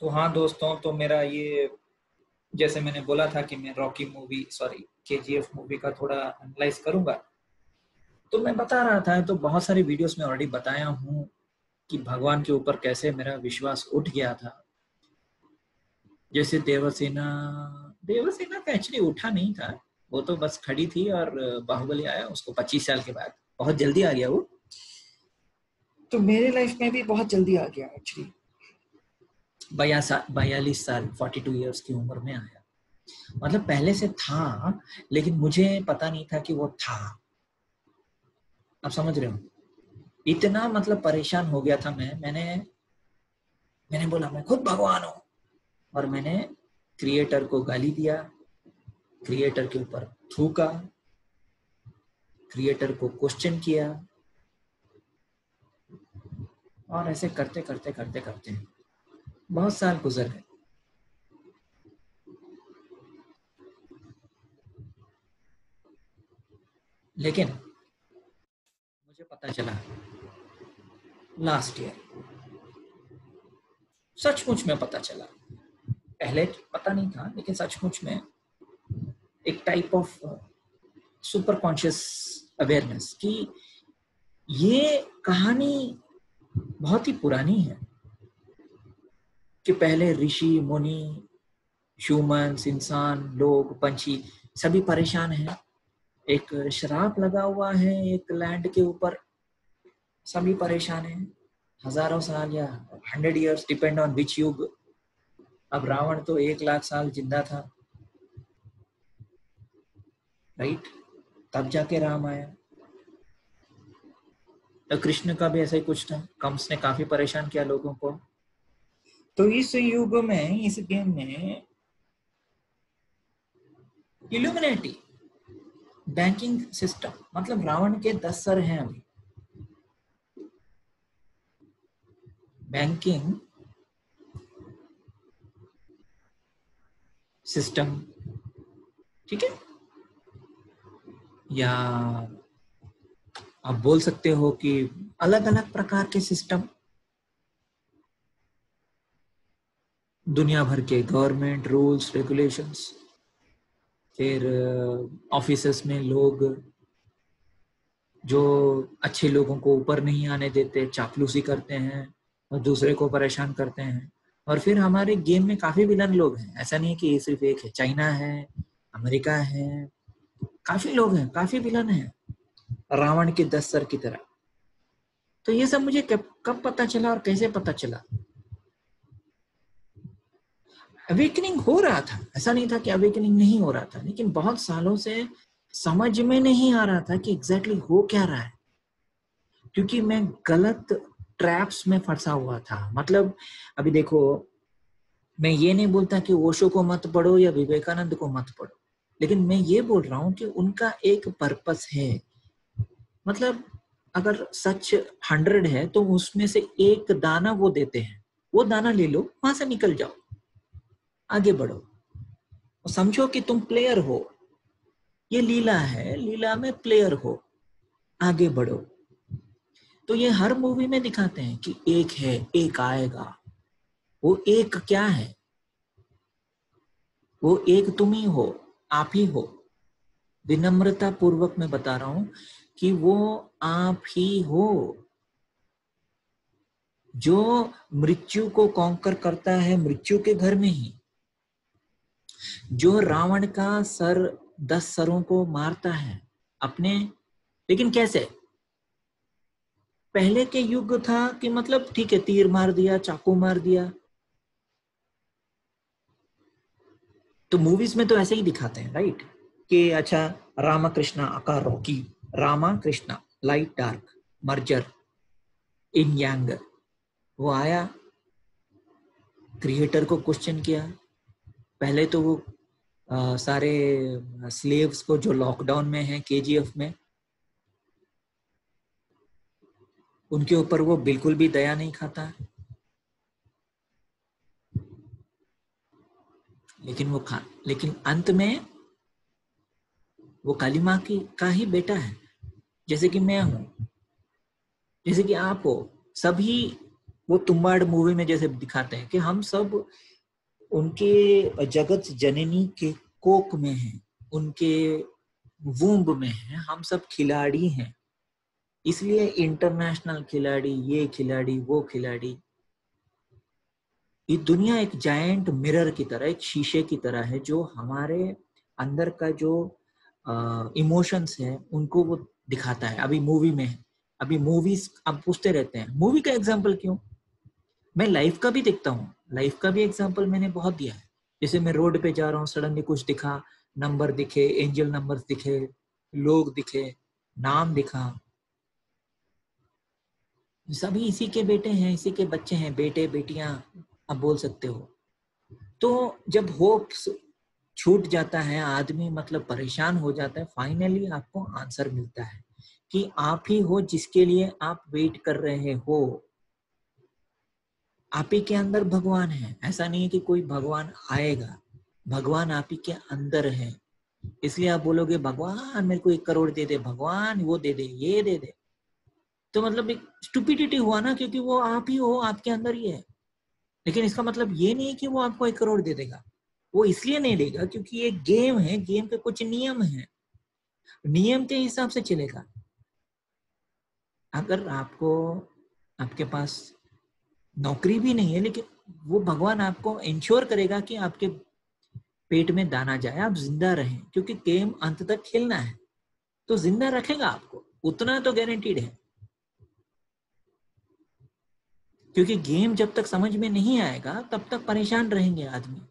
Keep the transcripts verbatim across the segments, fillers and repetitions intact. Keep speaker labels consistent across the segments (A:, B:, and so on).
A: तो हाँ दोस्तों, तो मेरा ये जैसे मैंने बोला था कि मैं Rocky movie sorry KGF movie का थोड़ा एनालाइज करूंगा। तो मैं बता रहा था, तो बहुत सारी वीडियोस में ऑलरेडी बताया हूँ कि भगवान के ऊपर कैसे मेरा विश्वास उठ गया था। जैसे देवसेना देवसेना का एक्चुअली उठा नहीं था, वो तो बस खड़ी थी और बाहुबली आया उसको पच्चीस साल के बाद, बहुत जल्दी आ गया वो। तो मेरे लाइफ में भी बहुत जल्दी आ गया एक्चुअली, बयालीस साल फोर्टी टू ईयर्स की उम्र में आया। मतलब पहले से था, लेकिन मुझे पता नहीं था कि वो था। आप समझ रहे हो? इतना मतलब परेशान हो गया था मैं मैंने मैंने बोला मैं खुद भगवान हूं, और मैंने क्रिएटर को गाली दिया, क्रिएटर के ऊपर थूका, क्रिएटर को क्वेश्चन किया, और ऐसे करते करते करते करते बहुत साल गुजर गए। लेकिन मुझे पता चला लास्ट ईयर, सचमुच में पता चला, पहले पता नहीं था लेकिन सचमुच में एक type of super conscious awareness कि ये कहानी बहुत ही पुरानी है, कि पहले ऋषि मुनि, ह्यूमंस, इंसान, लोग, पंछी सभी परेशान हैं। एक श्राप लगा हुआ है एक लैंड के ऊपर, सभी परेशान हैं। हजारों साल या hundred years, depend on which युग। अब रावण तो एक लाख साल जिंदा था, राइट? तब जाके राम आया। तो कृष्ण का भी ऐसा ही कुछ था, कंस ने काफी परेशान किया लोगों को। तो इस युग में, इस गेम में इल्यूमिनेटी, बैंकिंग सिस्टम, मतलब रावण के दस सर हैं अभी। बैंकिंग सिस्टम, ठीक है, या आप बोल सकते हो कि अलग अलग प्रकार के सिस्टम, दुनिया भर के गवर्नमेंट रूल्स रेगुलेशंस, फिर ऑफिसेस में लोग जो अच्छे लोगों को ऊपर नहीं आने देते, चापलूसी करते हैं और दूसरे को परेशान करते हैं। और फिर हमारे गेम में काफी विलन लोग हैं, ऐसा नहीं कि ये सिर्फ एक है। चाइना है, अमेरिका है, काफी लोग हैं, काफी विलन हैं रावण के दस सर की तरह। तो ये सब मुझे कब कब पता चला और कैसे पता चला? अवेकनिंग हो रहा था, ऐसा नहीं था कि अवेकनिंग नहीं हो रहा था, लेकिन बहुत सालों से समझ में नहीं आ रहा था कि एग्जैक्टली हो क्या रहा है, क्योंकि मैं गलत ट्रैप्स में फंसा हुआ था। मतलब अभी देखो, मैं ये नहीं बोलता कि ओशो को मत पढ़ो या विवेकानंद को मत पढ़ो, लेकिन मैं ये बोल रहा हूँ कि उनका एक पर्पस है। मतलब अगर सच हंड्रेड है तो उसमें से एक दाना वो देते हैं, वो दाना ले लो, वहां से निकल जाओ, आगे बढ़ो, और समझो कि तुम प्लेयर हो। ये लीला है, लीला में प्लेयर हो, आगे बढ़ो। तो ये हर मूवी में दिखाते हैं कि एक है, एक आएगा। वो एक क्या है? वो एक तुम ही हो, आप ही हो। विनम्रता पूर्वक मैं बता रहा हूं कि वो आप ही हो, जो मृत्यु को कॉन्कर करता है मृत्यु के घर में ही, जो रावण का सर दस सरों को मारता है अपने। लेकिन कैसे? पहले के युग था कि मतलब ठीक है, तीर मार दिया, चाकू मार दिया। तो मूवीज में तो ऐसे ही दिखाते हैं, राइट? कि अच्छा, रामा कृष्णा आकार Rocky, Rama Krishna, light dark, merger, yin yang. वो आया, क्रिएटर को क्वेश्चन किया। पहले तो वो आ, सारे स्लेव्स को जो लॉकडाउन में हैं केजीएफ में, उनके ऊपर वो बिल्कुल भी दया नहीं खाता। लेकिन वो खा लेकिन अंत में वो काली माँ की का ही बेटा है, जैसे कि मैं हूं, जैसे कि आप हो। सभी वो तुम्बाड़ मूवी में जैसे दिखाते हैं कि हम सब उनके जगत जननी के कोक में हैं, उनके वूम्ब में हैं, हम सब खिलाड़ी हैं, इसलिए इंटरनेशनल खिलाड़ी, ये खिलाड़ी, वो खिलाड़ी। ये दुनिया एक जायंट मिरर की तरह, एक शीशे की तरह है जो हमारे अंदर का जो इमोशंस है उनको वो दिखाता है। अभी मूवी में है, अभी मूवीज आप पूछते रहते हैं मूवी का एग्जाम्पल क्यों, मैं लाइफ का भी देखता हूँ, लाइफ का भी एग्जाम्पल मैंने बहुत दिया है। जैसे मैं रोड पे जा रहा हूँ, सडनली कुछ दिखा, नंबर दिखे, एंजल नंबर दिखे, लोग दिखे, नाम दिखा, सभी इसी के बेटे हैं, इसी के बच्चे हैं, बेटे बेटियां आप बोल सकते हो। तो जब होप छूट जाता है, आदमी मतलब परेशान हो जाता है, फाइनली आपको आंसर मिलता है कि आप ही हो जिसके लिए आप वेट कर रहे हो। आप ही के अंदर भगवान है, ऐसा नहीं है कि कोई भगवान आएगा, भगवान आप ही के अंदर है। इसलिए आप बोलोगे भगवान मेरे को एक करोड़ दे दे, भगवान वो दे दे, ये दे दे, तो मतलब एक स्टुपिडिटी हुआ ना, क्योंकि वो आप ही हो, आपके अंदर ही है। लेकिन इसका मतलब ये नहीं है कि वो आपको एक करोड़ दे देगा, वो इसलिए नहीं देगा क्योंकि ये गेम है, गेम के कुछ नियम है, नियम के हिसाब से चलेगा। अगर आपको, आपके पास नौकरी भी नहीं है, लेकिन वो भगवान आपको इंश्योर करेगा कि आपके पेट में दाना जाए, आप जिंदा रहें, क्योंकि गेम अंत तक खेलना है, तो जिंदा रखेगा आपको, उतना तो गारंटीड है। क्योंकि गेम जब तक समझ में नहीं आएगा तब तक परेशान रहेंगे आदमी।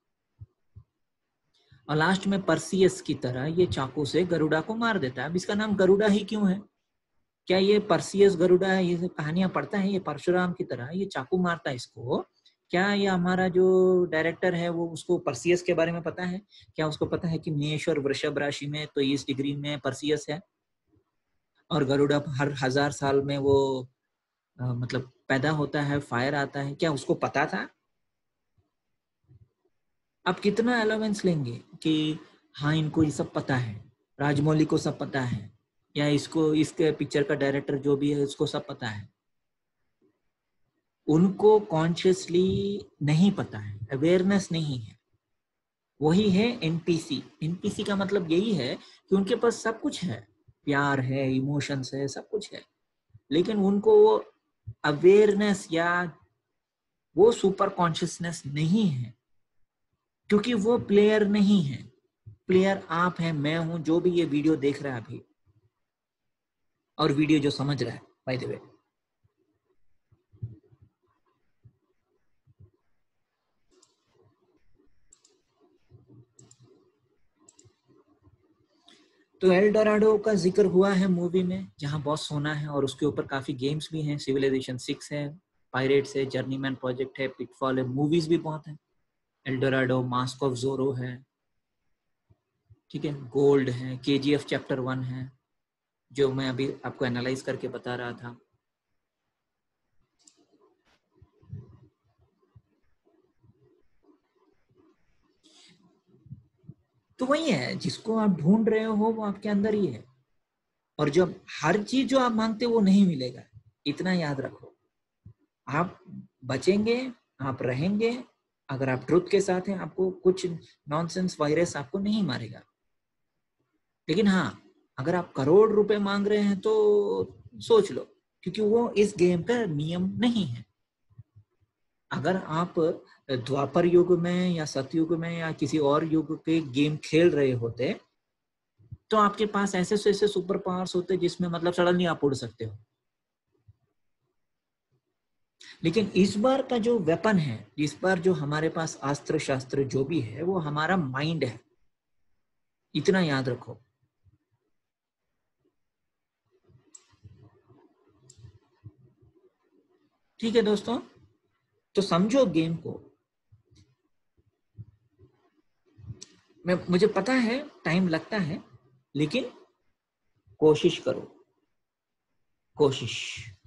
A: और लास्ट में परसियस की तरह ये चाकू से गरुड़ा को मार देता है। अब इसका नाम गरुड़ा ही क्यों है? क्या ये परसियस गरुड़ा है, ये कहानियां पढ़ता है, ये परशुराम की तरह ये चाकू मारता है इसको? क्या ये हमारा जो डायरेक्टर है वो, उसको परसियस के बारे में पता है? क्या उसको पता है कि मेष और वृषभ राशि में तो इस डिग्री में परसियस है और गरुड़ा हर हजार साल में वो आ, मतलब पैदा होता है, फायर आता है? क्या उसको पता था? आप कितना अलाउंस लेंगे कि हाँ इनको ये सब पता है, राजमौली को सब पता है, या इसको, इसके पिक्चर का डायरेक्टर जो भी है उसको सब पता है? उनको कॉन्शियसली नहीं पता है, अवेयरनेस नहीं है। वही है एनपीसी। एनपीसी का मतलब यही है कि उनके पास सब कुछ है, प्यार है, इमोशंस है, सब कुछ है, लेकिन उनको वो अवेयरनेस या वो सुपर कॉन्शियसनेस नहीं है, क्योंकि वो प्लेयर नहीं है। प्लेयर आप हैं, मैं हूं, जो भी ये वीडियो देख रहा है अभी, और वीडियो जो समझ रहा है बाय द वे। तो एल डोराडो का जिक्र हुआ है मूवी में, जहां बहुत सोना है, और उसके ऊपर काफी गेम्स भी हैं। सिविलाइजेशन सिक्स है, पायरेट्स है, जर्नीमैन प्रोजेक्ट है, पिटफॉल है, मूवीज भी बहुत हैं। एल डोराडो, मास्क ऑफ जोरो है, ठीक है, गोल्ड है, केजीएफ चैप्टर वन है, जो मैं अभी आपको एनालाइज करके बता रहा था। तो वही है, जिसको आप ढूंढ रहे हो वो आपके अंदर ही है, और जब हर चीज जो आप मांगते हो वो नहीं मिलेगा, इतना याद रखो। आप बचेंगे, आप रहेंगे, अगर आप ट्रुथ के साथ हैं, आपको कुछ नॉनसेंस वायरस आपको नहीं मारेगा। लेकिन हाँ, अगर आप करोड़ रुपए मांग रहे हैं तो सोच लो, क्योंकि वो इस गेम का नियम नहीं है। अगर आप द्वापर युग में या सतयुग में या किसी और युग के गेम खेल रहे होते तो आपके पास ऐसे से ऐसे सुपर पावर्स होते जिसमें मतलब सडनली आप उड़ सकते हो। लेकिन इस बार का जो वेपन है, इस बार जो हमारे पास अस्त्र शास्त्र जो भी है, वो हमारा माइंड है, इतना याद रखो। ठीक है दोस्तों, तो समझो गेम को। मैं, मुझे पता है टाइम लगता है, लेकिन कोशिश करो, कोशिश।